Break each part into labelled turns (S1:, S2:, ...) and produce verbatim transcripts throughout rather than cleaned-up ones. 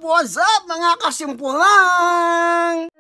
S1: What's up mga kasimpulang?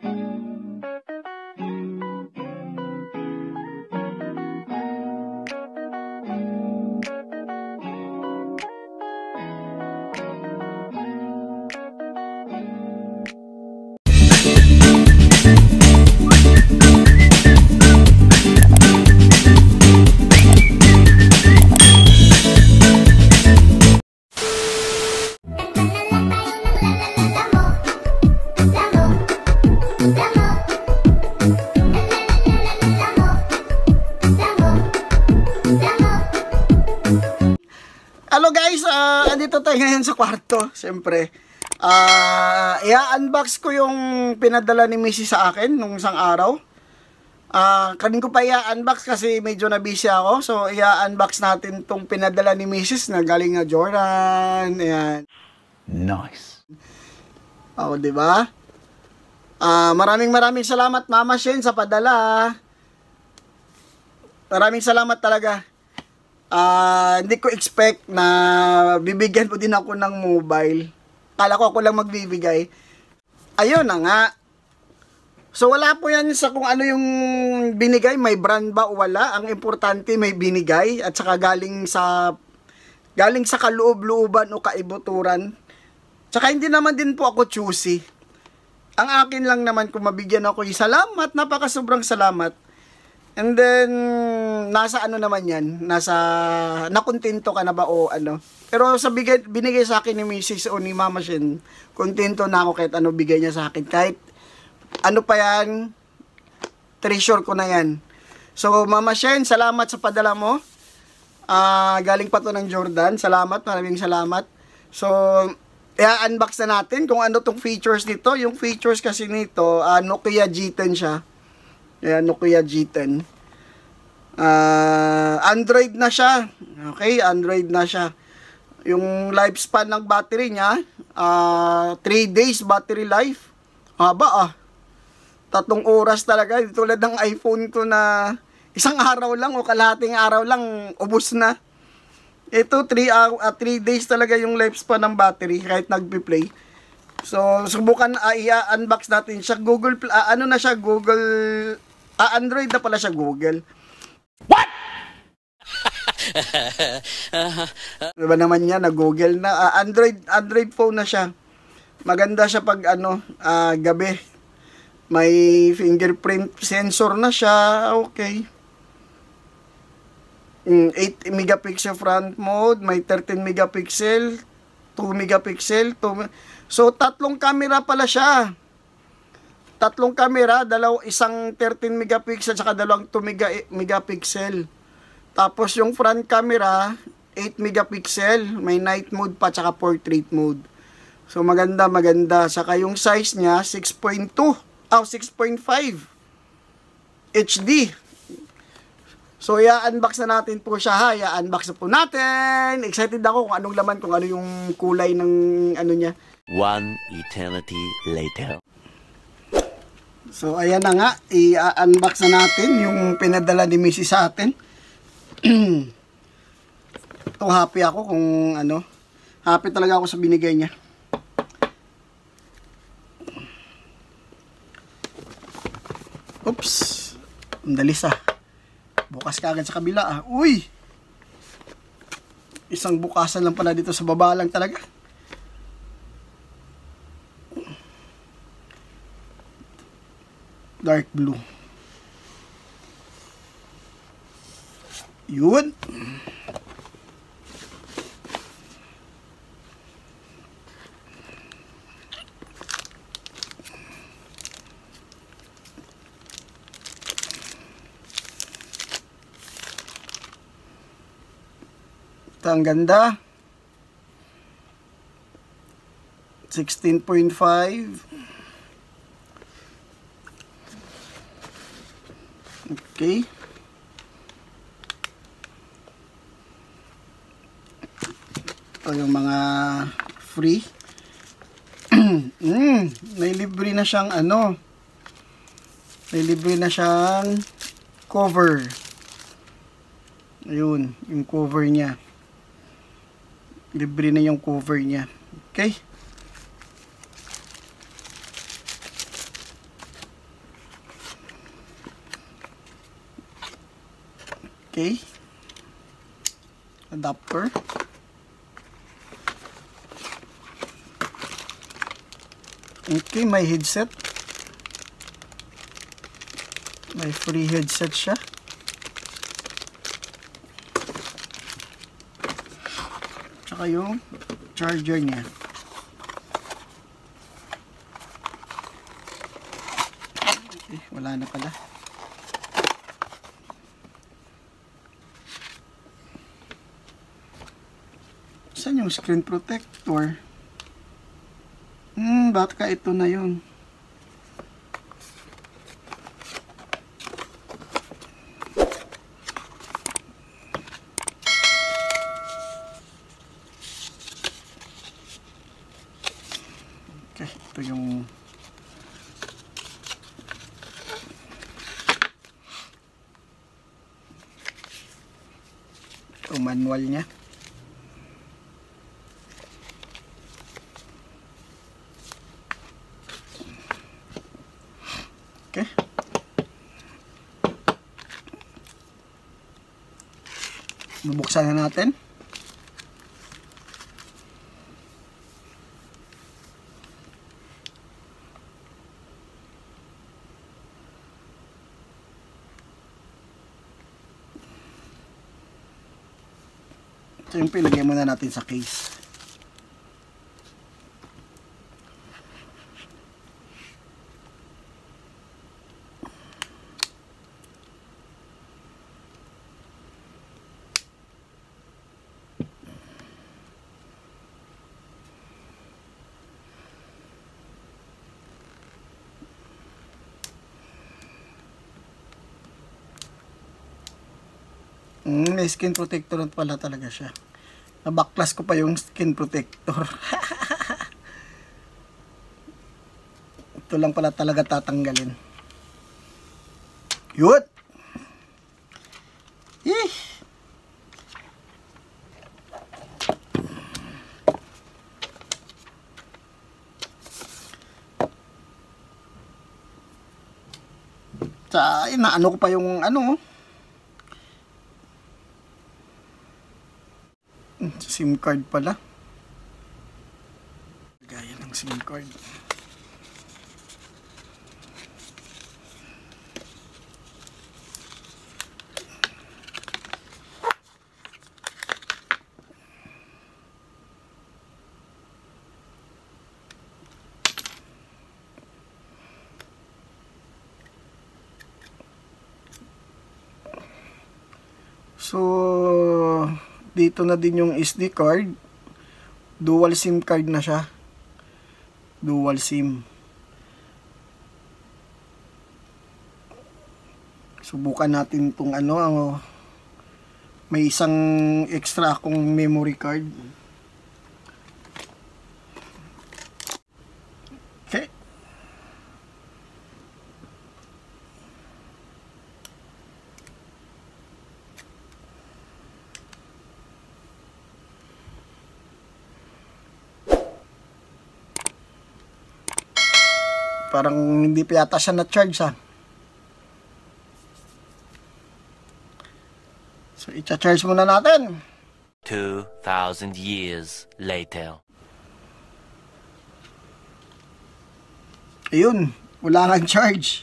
S1: Hello guys, uh, andito tayo ngayon sa kwarto. Siyempre, uh, i-unbox ko yung pinadala ni Missy sa akin nung isang araw. Uh, kanin ko pa i-unbox kasi medyo na-busy ako. So, i-unbox natin tong pinadala ni Missus na galing na Jordan. Ayan.
S2: Nice.
S1: Oo, diba? Uh, maraming maraming salamat Mama Shen sa padala. Maraming salamat talaga. Uh, hindi ko expect na bibigyan mo din ako ng mobile. Kala ko ako lang magbibigay. Ayun na nga. So wala po yan sa kung ano yung binigay, may brand ba o wala. Ang importante may binigay at saka galing sa galing sa kaloob-looban o kaibuturan. Tsaka hindi naman din po ako choosy. Ang akin lang naman kung mabigyan ako, salamat, napaka sobrang salamat. And then, nasa ano naman yan? Nasa, nakontento ka na ba o ano? Pero sa bigay, binigay sa akin ni Missus o ni Mama Shen, kontento na ako kahit ano bigay niya sa akin. Kahit, ano pa yan, treasure ko na yan. So, Mama Shen, salamat sa padala mo. Uh, galing pa to ng Jordan. Salamat, maraming salamat. So, i-unbox na natin kung ano tong features nito. Yung features kasi nito, uh, Nokia G ten siya. Ayan, Nokia G ten. Uh, Android na siya. Okay, Android na siya. Yung lifespan ng battery niya, uh, three days battery life. Haba ah. Tatlong oras talaga. Tulad ng iPhone ko na isang araw lang o kalahating araw lang, ubos na. Ito, three days talaga yung lifespan ng battery kahit nagpi-play. So, subukan, uh, i-unbox natin siya. Google, uh, ano na siya, Google, uh, Android na pala siya, Google.
S2: What?
S1: Diba naman niya, na Google na, uh, Android, Android phone na siya. Maganda siya pag, ano, uh, gabi. May fingerprint sensor na siya, okay. eight megapixel front mode, may thirteen megapixel, two megapixel, two, so tatlong camera pala siya. Tatlong camera, dalaw isang thirteen megapixel saka dalawang two megapixel. Tapos yung front camera, eight megapixel, may night mode pa saka portrait mode. So maganda, maganda. Saka yung size niya six point two, oh six point five H D. So, i-unbox na natin po siya ha. I-unbox na po natin. Excited ako kung anong laman, kung ano yung kulay ng ano niya.
S2: One eternity later.
S1: So, ayan na nga. I-unbox na natin yung pinadala ni Missus sa atin. Ito, happy ako kung ano. Happy talaga ako sa binigay niya. Oops. Ang dalis ah. Bukas ka agad sa kabila ah. Uy! Isang bukasan lang pala dito sa baba lang talaga. Dark blue. Yun. Ang ganda. sixteen point five. Okay. Ito yung mga free. mm, may libre na siyang ano. May libre na siyang cover. Ayun, yung cover niya. Libre na yung cover niya. Okay? Okay. Adapter. Okay, may headset. May free headset siya. Tsaka yung charger niya. Okay, wala na pala. Saan yung screen protector? Hmm, baka ito na yun. Okay, ito yung ito manual niya. Okay. Bubuksan na natin. Ito yung pilagay muna natin sa case. Mm, may skin protector pala talaga siya. Nabaklas ko pa yung skin protector. Ito lang pala talaga tatanggalin. Yun! Eh! Sa inaano ko pa yung ano SIM card pala. Gaya ng SIM card. So dito na din yung S D card. Dual SIM card na siya. Dual SIM. Subukan natin itong ano, may isang extra akong memory card. Okay. Parang hindi pa yata siya na-charge ha. So, i-charge muna natin.
S2: Two thousand years later.
S1: Ayun, wala kang charge.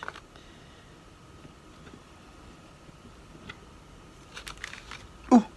S1: Oh.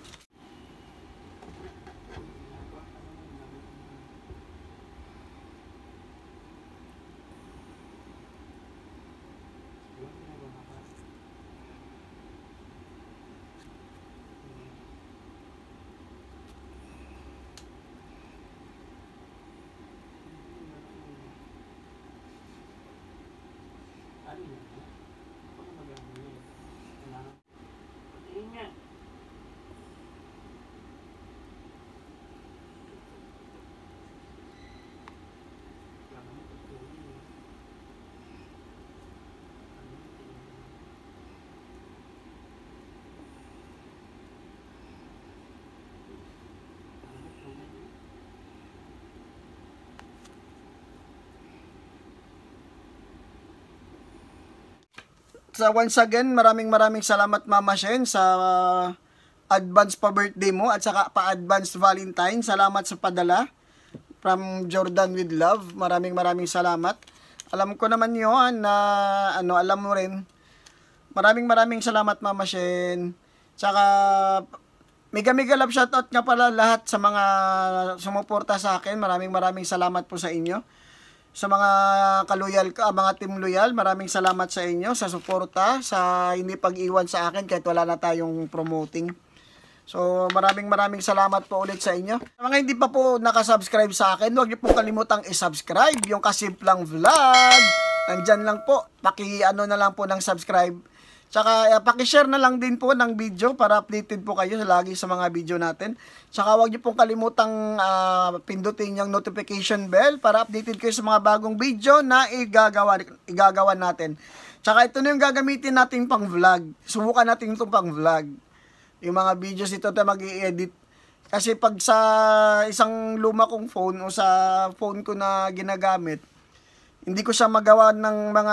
S1: sa once again, maraming maraming salamat Mama Shen sa uh, advance pa birthday mo at saka pa advance Valentine. Salamat sa padala from Jordan with Love. Maraming maraming salamat. Alam ko naman yun na ano, alam mo rin. Maraming maraming salamat Mama Shen. Tsaka mega mega love shoutout nga pala lahat sa mga sumuporta sa akin. Maraming maraming salamat po sa inyo. Sa mga kaluyal ka, mga team loyal, maraming salamat sa inyo sa suporta, sa hindi pag-iwan sa akin kahit wala na tayong promoting. So, maraming maraming salamat po ulit sa inyo. Sa mga hindi pa po nakasubscribe sa akin, huwag niyo pong kalimutang i-subscribe yung Kasimplang Vlog. Nandyan lang po, paki-ano na lang po ng subscribe. Tsaka uh, paki-share na lang din po ng video para updated po kayo lagi sa mga video natin. Tsaka huwag niyo pong kalimutang uh, pindutin yung notification bell para updated kayo sa mga bagong video na igagawa, igagawa natin. Tsaka ito na yung gagamitin natin pang vlog. Subukan natin itong pang vlog. Yung mga videos ito na mag-i-edit. Kasi pag sa isang luma kong phone o sa phone ko na ginagamit, hindi ko siya magawa ng mga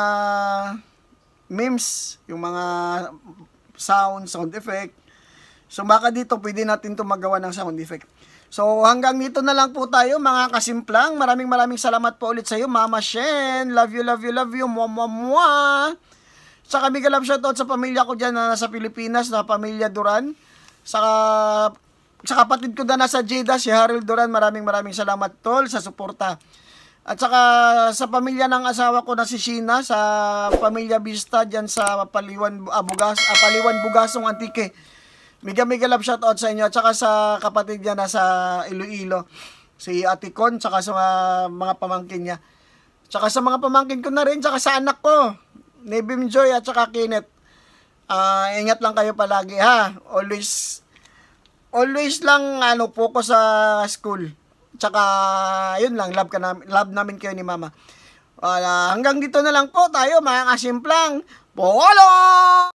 S1: memes, yung mga sound, sound effect. So baka dito pwede natin ito magawa ng sound effect. So hanggang dito na lang po tayo mga kasimplang. Maraming maraming salamat po ulit sa iyo Mama Shen. Love you, love you, love you. Mwah, mwah, mwah. Saka mega love shoutout sa pamilya ko dyan na nasa Pilipinas, na pamilya Duran. Saka sa kapatid ko na nasa Jeddah, si Harold Duran. Maraming maraming salamat tol sa suporta. At saka sa pamilya ng asawa ko na si Sheena, sa pamilya Vista dyan sa Paliwan, ah, Bugas, ah, Paliwan Bugasong Antique. Mega mega love shoutout sa inyo. At saka sa kapatid niya na sa Iloilo, si Ate Con, saka sa mga, mga pamangkin niya. Tsaka sa mga pamangkin ko na rin, tsaka sa anak ko, Nebim Joy at saka Kenneth. Uh, ingat lang kayo palagi ha. Always, always lang ano, focus sa school. Tsaka, yun lang, love, ka na, love namin kayo ni Mama. Uh, hanggang dito na lang po tayo, mga kasimplang. Polo!